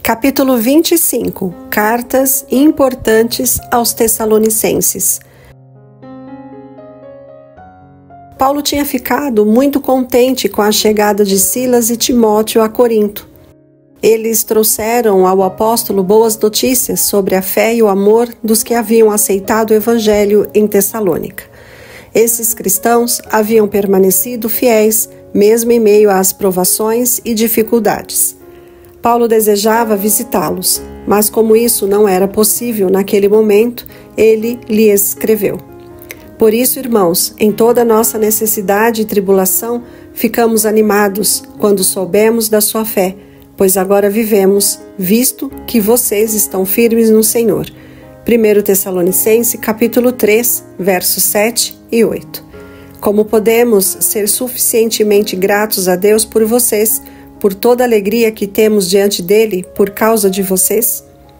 Capítulo 25. Cartas importantes aos Tessalonicenses. Paulo tinha ficado muito contente com a chegada de Silas e Timóteo a Corinto. Eles trouxeram ao apóstolo boas notícias sobre a fé e o amor dos que haviam aceitado o evangelho em Tessalônica. Esses cristãos haviam permanecido fiéis, mesmo em meio às provações e dificuldades. Paulo desejava visitá-los, mas como isso não era possível naquele momento, ele lhes escreveu: Por isso, irmãos, em toda a nossa necessidade e tribulação, ficamos animados quando soubemos da sua fé, pois agora vivemos, visto que vocês estão firmes no Senhor. 1 Tessalonicenses, capítulo 3, versos 7 e 8. Como podemos ser suficientemente gratos a Deus por vocês, por toda a alegria que temos diante dele por causa de vocês?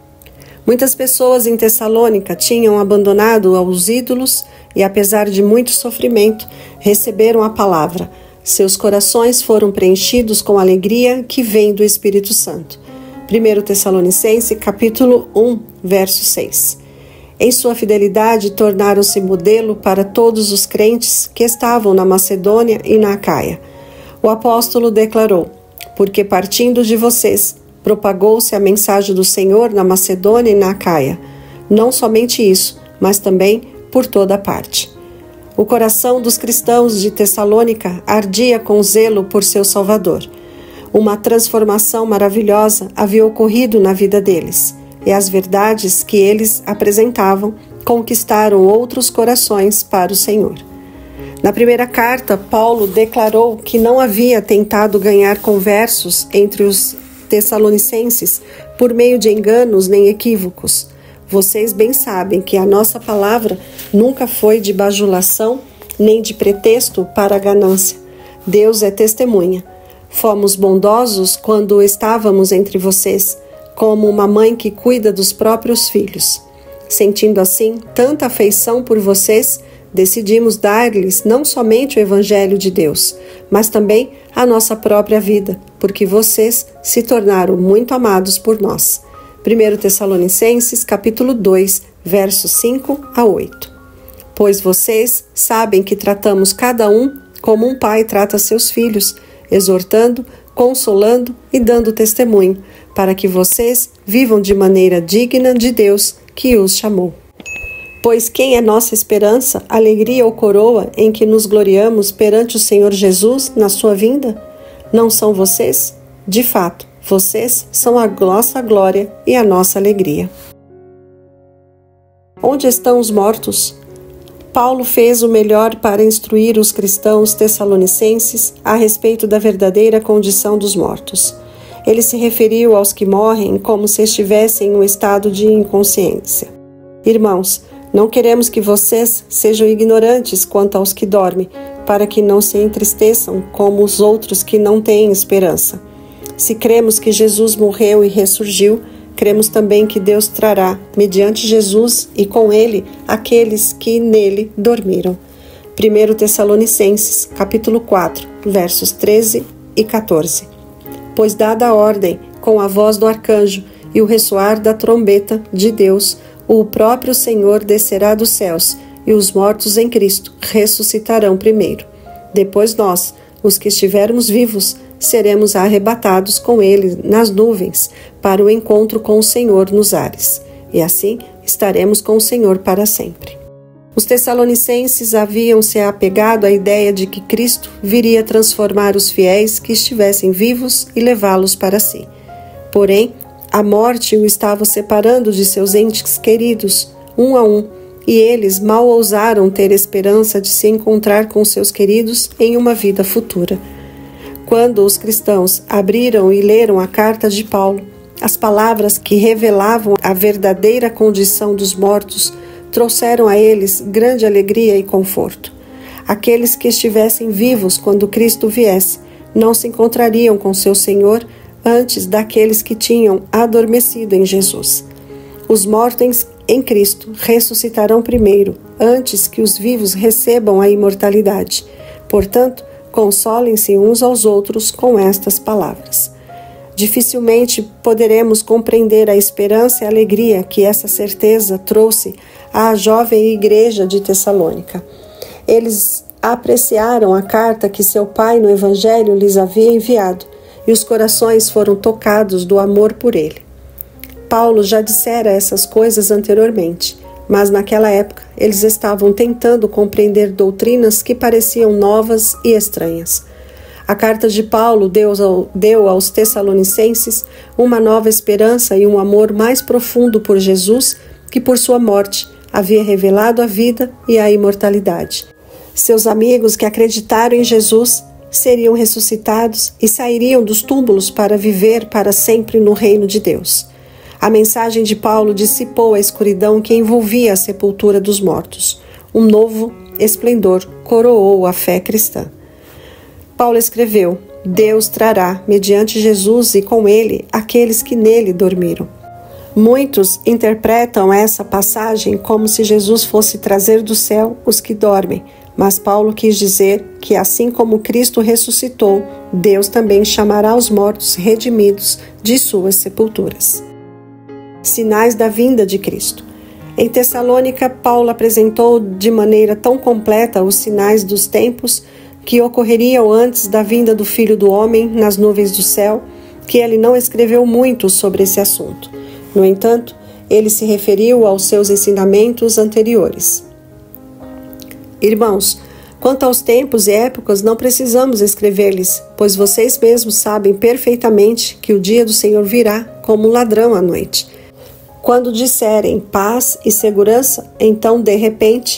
Muitas pessoas em Tessalônica tinham abandonado os ídolos e, apesar de muito sofrimento, receberam a palavra. Seus corações foram preenchidos com alegria que vem do Espírito Santo. 1 Tessalonicenses, capítulo 1, verso 6. Em sua fidelidade, tornaram-se modelo para todos os crentes que estavam na Macedônia e na Acaia. O apóstolo declarou: Porque partindo de vocês, propagou-se a mensagem do Senhor na Macedônia e na Acaia. Não somente isso, mas também por toda parte. O coração dos cristãos de Tessalônica ardia com zelo por seu Salvador. Uma transformação maravilhosa havia ocorrido na vida deles, e as verdades que eles apresentavam conquistaram outros corações para o Senhor. Na primeira carta, Paulo declarou que não havia tentado ganhar conversos entre os tessalonicenses por meio de enganos nem equívocos. Vocês bem sabem que a nossa palavra nunca foi de bajulação nem de pretexto para a ganância. Deus é testemunha. Fomos bondosos quando estávamos entre vocês, como uma mãe que cuida dos próprios filhos. Sentindo assim tanta afeição por vocês, decidimos dar-lhes não somente o Evangelho de Deus, mas também a nossa própria vida, porque vocês se tornaram muito amados por nós. 1 Tessalonicenses, capítulo 2, versos 5 a 8. Pois vocês sabem que tratamos cada um como um pai trata seus filhos, exortando, consolando e dando testemunho, para que vocês vivam de maneira digna de Deus que os chamou. Pois quem é nossa esperança, alegria ou coroa em que nos gloriamos perante o Senhor Jesus na sua vinda? Não são vocês? De fato, vocês são a nossa glória e a nossa alegria. Onde estão os mortos? Paulo fez o melhor para instruir os cristãos tessalonicenses a respeito da verdadeira condição dos mortos. Ele se referiu aos que morrem como se estivessem em um estado de inconsciência. Irmãos, não queremos que vocês sejam ignorantes quanto aos que dormem, para que não se entristeçam como os outros que não têm esperança. Se cremos que Jesus morreu e ressurgiu, cremos também que Deus trará, mediante Jesus e com ele, aqueles que nele dormiram. 1 Tessalonicenses, capítulo 4, versos 13 e 14. Pois dada a ordem, com a voz do arcanjo e o ressoar da trombeta de Deus, o próprio Senhor descerá dos céus, e os mortos em Cristo ressuscitarão primeiro. Depois nós, os que estivermos vivos, seremos arrebatados com ele nas nuvens, para o encontro com o Senhor nos ares. E assim estaremos com o Senhor para sempre. Os tessalonicenses haviam se apegado à ideia de que Cristo viria transformar os fiéis que estivessem vivos e levá-los para si. Porém, a morte o estava separando de seus entes queridos, um a um, e eles mal ousaram ter esperança de se encontrar com seus queridos em uma vida futura. Quando os cristãos abriram e leram a carta de Paulo, as palavras que revelavam a verdadeira condição dos mortos trouxeram a eles grande alegria e conforto. Aqueles que estivessem vivos quando Cristo viesse não se encontrariam com seu Senhor antes daqueles que tinham adormecido em Jesus. Os mortos em Cristo ressuscitarão primeiro, antes que os vivos recebam a imortalidade. Portanto, consolem-se uns aos outros com estas palavras. dificilmente poderemos compreender a esperança e a alegria que essa certeza trouxe à jovem igreja de Tessalônica. Eles apreciaram a carta que seu pai no Evangelho lhes havia enviado, e os corações foram tocados do amor por ele. Paulo já dissera essas coisas anteriormente, mas naquela época eles estavam tentando compreender doutrinas que pareciam novas e estranhas. A carta de Paulo deu aos Tessalonicenses uma nova esperança e um amor mais profundo por Jesus, que por sua morte havia revelado a vida e a imortalidade. Seus amigos que acreditaram em Jesus seriam ressuscitados e sairiam dos túmulos para viver para sempre no reino de Deus. A mensagem de Paulo dissipou a escuridão que envolvia a sepultura dos mortos. Um novo esplendor coroou a fé cristã. Paulo escreveu: Deus trará, mediante Jesus e com ele, aqueles que nele dormiram. Muitos interpretam essa passagem como se Jesus fosse trazer do céu os que dormem, mas Paulo quis dizer que assim como Cristo ressuscitou, Deus também chamará os mortos redimidos de suas sepulturas. Sinais da vinda de Cristo. Em Tessalônica, Paulo apresentou de maneira tão completa os sinais dos tempos que ocorreriam antes da vinda do Filho do Homem nas nuvens do céu, que ele não escreveu muito sobre esse assunto. No entanto, ele se referiu aos seus ensinamentos anteriores. Irmãos, quanto aos tempos e épocas, não precisamos escrever-lhes, pois vocês mesmos sabem perfeitamente que o dia do Senhor virá como um ladrão à noite. Quando disserem paz e segurança, então, de repente,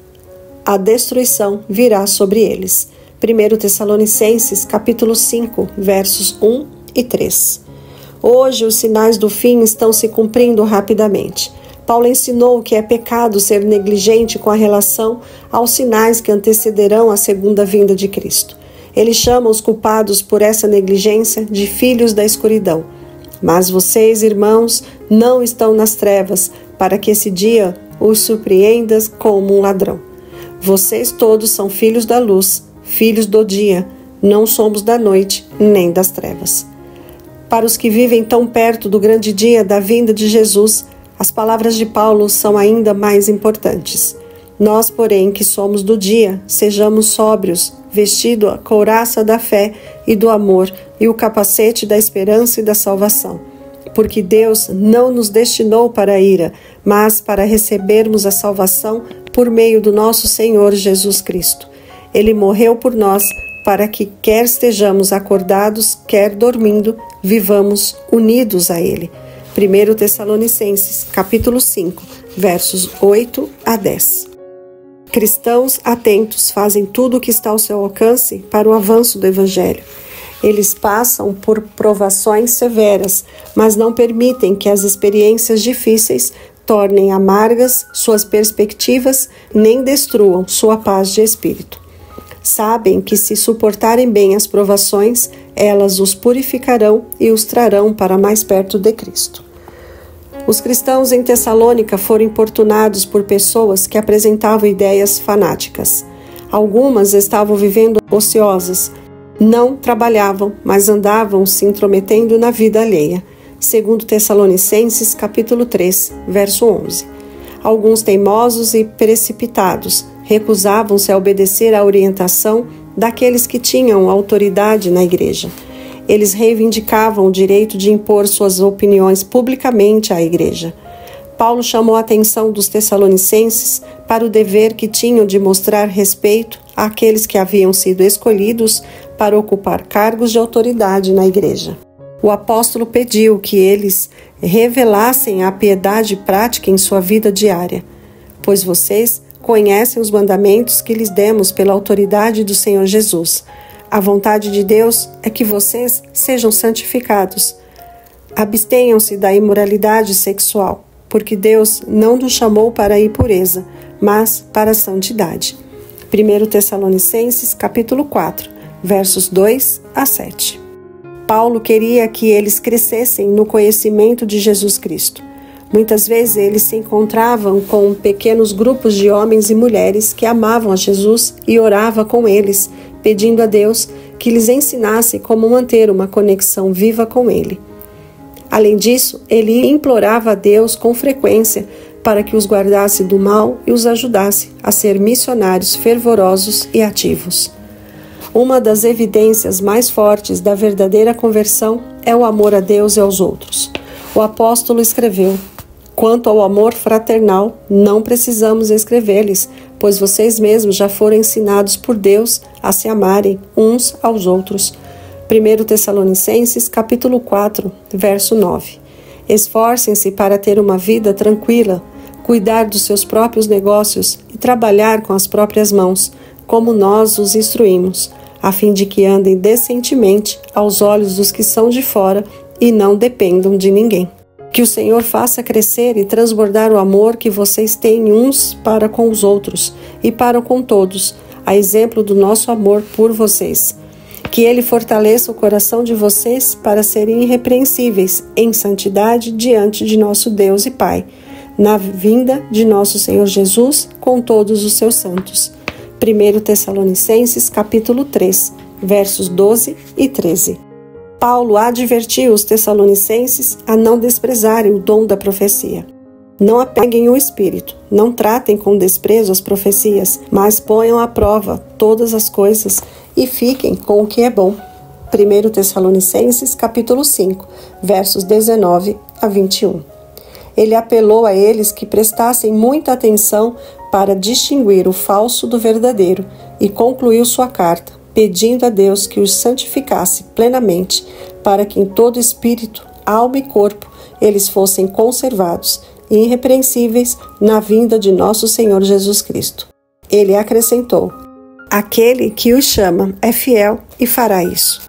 a destruição virá sobre eles. 1 Tessalonicenses, capítulo 5, versos 1 e 3. Hoje, os sinais do fim estão se cumprindo rapidamente. Paulo ensinou que é pecado ser negligente com a relação aos sinais que antecederão a segunda vinda de Cristo. Ele chama os culpados por essa negligência de filhos da escuridão. Mas vocês, irmãos, não estão nas trevas, para que esse dia os surpreenda como um ladrão. Vocês todos são filhos da luz, filhos do dia, não somos da noite nem das trevas. Para os que vivem tão perto do grande dia da vinda de Jesus, as palavras de Paulo são ainda mais importantes. Nós, porém, que somos do dia, sejamos sóbrios, vestido a couraça da fé e do amor e o capacete da esperança e da salvação. Porque Deus não nos destinou para a ira, mas para recebermos a salvação por meio do nosso Senhor Jesus Cristo. Ele morreu por nós para que, quer estejamos acordados, quer dormindo, vivamos unidos a Ele. 1 Tessalonicenses, capítulo 5, versos 8 a 10. Cristãos atentos fazem tudo o que está ao seu alcance para o avanço do Evangelho. Eles passam por provações severas, mas não permitem que as experiências difíceis tornem amargas suas perspectivas, nem destruam sua paz de espírito. Sabem que, se suportarem bem as provações, elas os purificarão e os trarão para mais perto de Cristo. Os cristãos em Tessalônica foram importunados por pessoas que apresentavam ideias fanáticas. Algumas estavam vivendo ociosas, não trabalhavam, mas andavam se intrometendo na vida alheia. 2 Tessalonicenses, capítulo 3, verso 11. Alguns teimosos e precipitados recusavam-se a obedecer à orientação daqueles que tinham autoridade na igreja. Eles reivindicavam o direito de impor suas opiniões publicamente à igreja. Paulo chamou a atenção dos tessalonicenses para o dever que tinham de mostrar respeito àqueles que haviam sido escolhidos para ocupar cargos de autoridade na igreja. O apóstolo pediu que eles revelassem a piedade prática em sua vida diária, pois vocês conhecem os mandamentos que lhes demos pela autoridade do Senhor Jesus. A vontade de Deus é que vocês sejam santificados. Abstenham-se da imoralidade sexual, porque Deus não nos chamou para a impureza, mas para a santidade. 1 Tessalonicenses, capítulo 4, versos 2 a 7. Paulo queria que eles crescessem no conhecimento de Jesus Cristo. Muitas vezes eles se encontravam com pequenos grupos de homens e mulheres que amavam a Jesus e oravam com eles, pedindo a Deus que lhes ensinasse como manter uma conexão viva com Ele. Além disso, ele implorava a Deus com frequência para que os guardasse do mal e os ajudasse a ser missionários fervorosos e ativos. Uma das evidências mais fortes da verdadeira conversão é o amor a Deus e aos outros. O apóstolo escreveu: "Quanto ao amor fraternal, não precisamos escrever-lhes, pois vocês mesmos já foram ensinados por Deus a se amarem uns aos outros." 1 Tessalonicenses, capítulo 4, verso 9. Esforcem-se para ter uma vida tranquila, cuidar dos seus próprios negócios e trabalhar com as próprias mãos, como nós os instruímos, a fim de que andem decentemente aos olhos dos que são de fora e não dependam de ninguém. Que o Senhor faça crescer e transbordar o amor que vocês têm uns para com os outros e para com todos, a exemplo do nosso amor por vocês. Que Ele fortaleça o coração de vocês para serem irrepreensíveis em santidade diante de nosso Deus e Pai, na vinda de nosso Senhor Jesus com todos os seus santos. 1 Tessalonicenses, capítulo 3, versos 12 e 13. Paulo advertiu os tessalonicenses a não desprezarem o dom da profecia. Não apeguem o espírito, não tratem com desprezo as profecias, mas ponham à prova todas as coisas e fiquem com o que é bom. 1 Tessalonicenses, capítulo 5, versos 19 a 21. Ele apelou a eles que prestassem muita atenção para distinguir o falso do verdadeiro e concluiu sua carta, pedindo a Deus que os santificasse plenamente, para que em todo espírito, alma e corpo eles fossem conservados e irrepreensíveis na vinda de nosso Senhor Jesus Cristo. Ele acrescentou: aquele que os chama é fiel e fará isso.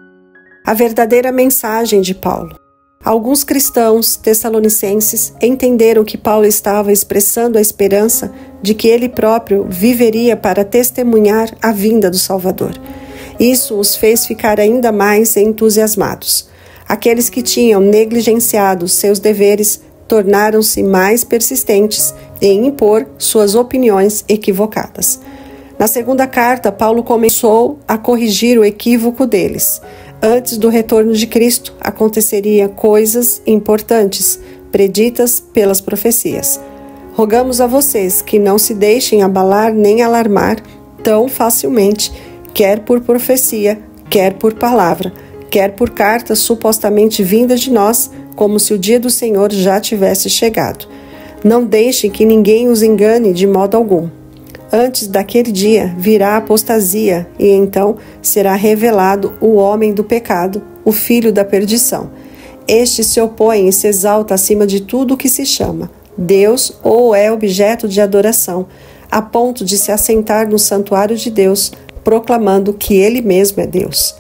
A verdadeira mensagem de Paulo. Alguns cristãos tessalonicenses entenderam que Paulo estava expressando a esperança de que ele próprio viveria para testemunhar a vinda do Salvador. Isso os fez ficar ainda mais entusiasmados. Aqueles que tinham negligenciado seus deveres tornaram-se mais persistentes em impor suas opiniões equivocadas. Na segunda carta, Paulo começou a corrigir o equívoco deles. Antes do retorno de Cristo, aconteceriam coisas importantes, preditas pelas profecias. Rogamos a vocês que não se deixem abalar nem alarmar tão facilmente, quer por profecia, quer por palavra, quer por cartas supostamente vindas de nós, como se o dia do Senhor já tivesse chegado. Não deixem que ninguém os engane de modo algum. Antes daquele dia virá a apostasia, e então será revelado o homem do pecado, o filho da perdição. Este se opõe e se exalta acima de tudo o que se chama Deus ou é objeto de adoração, a ponto de se assentar no santuário de Deus, proclamando que ele mesmo é Deus.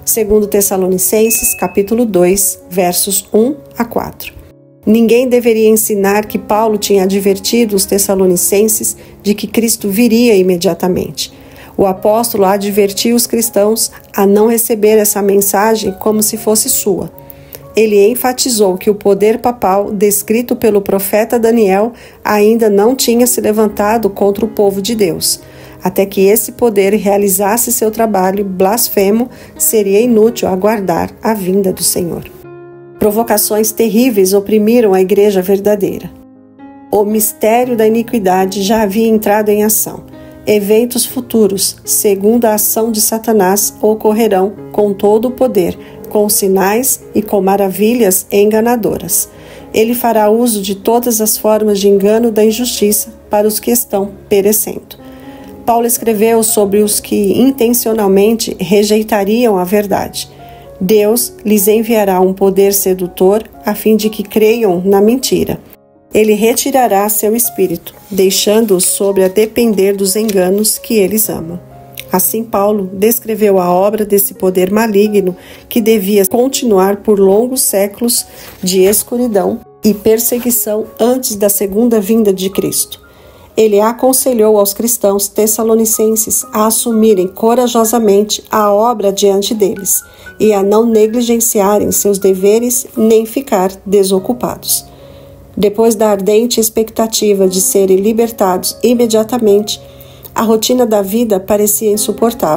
2 Tessalonicenses, capítulo 2, versos 1 a 4. Ninguém deveria ensinar que Paulo tinha advertido os tessalonicenses de que Cristo viria imediatamente. O apóstolo advertiu os cristãos a não receber essa mensagem como se fosse sua. Ele enfatizou que o poder papal descrito pelo profeta Daniel ainda não tinha se levantado contra o povo de Deus. Até que esse poder realizasse seu trabalho blasfemo, seria inútil aguardar a vinda do Senhor. Provocações terríveis oprimiram a igreja verdadeira. O mistério da iniquidade já havia entrado em ação. Eventos futuros, segundo a ação de Satanás, ocorrerão com todo o poder, com sinais e com maravilhas enganadoras. Ele fará uso de todas as formas de engano da injustiça para os que estão perecendo. Paulo escreveu sobre os que intencionalmente rejeitariam a verdade. Deus lhes enviará um poder sedutor a fim de que creiam na mentira. Ele retirará seu espírito, deixando-os sobre a depender dos enganos que eles amam. Assim, Paulo descreveu a obra desse poder maligno que devia continuar por longos séculos de escuridão e perseguição antes da segunda vinda de Cristo. Ele aconselhou aos cristãos tessalonicenses a assumirem corajosamente a obra diante deles e a não negligenciarem seus deveres nem ficar desocupados. Depois da ardente expectativa de serem libertados imediatamente, a rotina da vida parecia insuportável.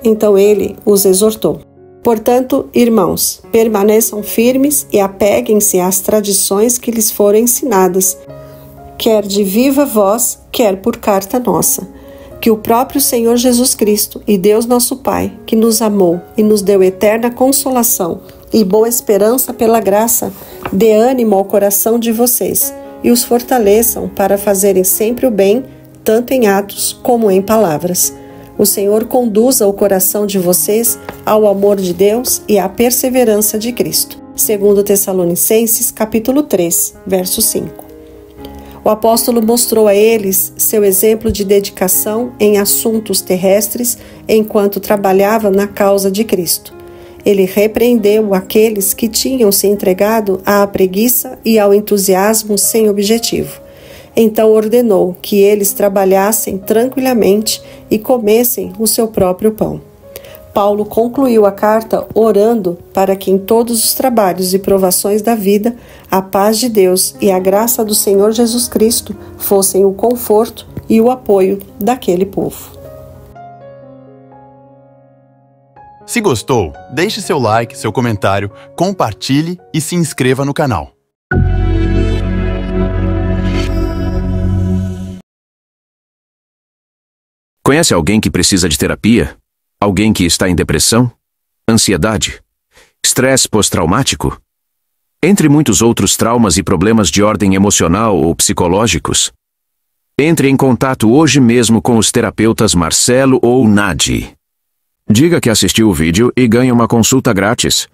Então ele os exortou: portanto, irmãos, permaneçam firmes e apeguem-se às tradições que lhes foram ensinadas, quer de viva voz, quer por carta nossa. Que o próprio Senhor Jesus Cristo e Deus nosso Pai, que nos amou e nos deu eterna consolação e boa esperança pela graça, dê ânimo ao coração de vocês e os fortaleçam para fazerem sempre o bem, tanto em atos como em palavras. O Senhor conduza o coração de vocês ao amor de Deus e à perseverança de Cristo. 2 Tessalonicenses, capítulo 3, verso 5. O apóstolo mostrou a eles seu exemplo de dedicação em assuntos terrestres enquanto trabalhava na causa de Cristo. Ele repreendeu aqueles que tinham se entregado à preguiça e ao entusiasmo sem objetivo. Então ordenou que eles trabalhassem tranquilamente e comessem o seu próprio pão. Paulo concluiu a carta orando para que em todos os trabalhos e provações da vida, a paz de Deus e a graça do Senhor Jesus Cristo fossem o conforto e o apoio daquele povo. Se gostou, deixe seu like, seu comentário, compartilhe e se inscreva no canal. Conhece alguém que precisa de terapia? Alguém que está em depressão? Ansiedade? Estresse pós-traumático? Entre muitos outros traumas e problemas de ordem emocional ou psicológicos? Entre em contato hoje mesmo com os terapeutas Marcelo ou Nadi. Diga que assistiu o vídeo e ganhe uma consulta grátis.